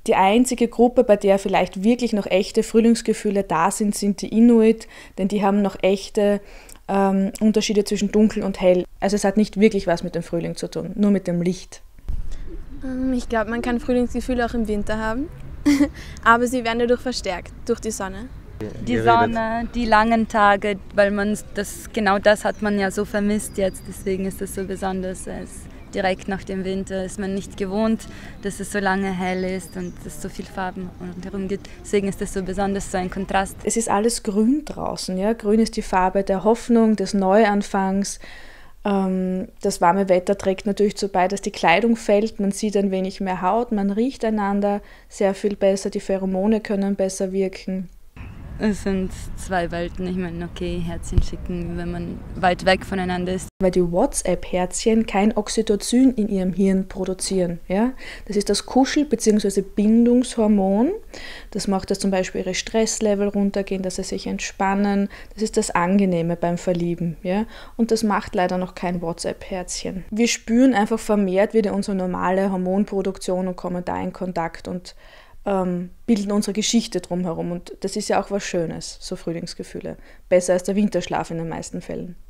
Die einzige Gruppe, bei der vielleicht wirklich noch echte Frühlingsgefühle da sind, sind die Inuit, denn die haben noch echte Unterschiede zwischen dunkel und hell. Also es hat nicht wirklich was mit dem Frühling zu tun, nur mit dem Licht. Ich glaube, man kann Frühlingsgefühle auch im Winter haben, aber sie werden dadurch verstärkt, durch die Sonne. Die Sonne, die langen Tage, weil genau das hat man ja so vermisst jetzt, deswegen ist das so besonders. Direkt nach dem Winter ist man nicht gewohnt, dass es so lange hell ist und es so viel Farben herum gibt. Deswegen ist das so besonders, so ein Kontrast. Es ist alles grün draußen. Ja? Grün ist die Farbe der Hoffnung, des Neuanfangs. Das warme Wetter trägt natürlich dazu bei, dass die Kleidung fällt. Man sieht ein wenig mehr Haut, man riecht einander sehr viel besser, die Pheromone können besser wirken. Es sind zwei Welten. Ich meine, okay, Herzchen schicken, wenn man weit weg voneinander ist. Weil die WhatsApp-Herzchen kein Oxytocin in ihrem Hirn produzieren. Ja? Das ist das Kuschel- bzw. Bindungshormon. Das macht, dass zum Beispiel ihre Stresslevel runtergehen, dass sie sich entspannen. Das ist das Angenehme beim Verlieben. Ja? Und das macht leider noch kein WhatsApp-Herzchen. Wir spüren einfach vermehrt wieder unsere normale Hormonproduktion und kommen da in Kontakt und bilden unsere Geschichte drumherum. Und das ist ja auch was Schönes, so Frühlingsgefühle. Besser als der Winterschlaf in den meisten Fällen.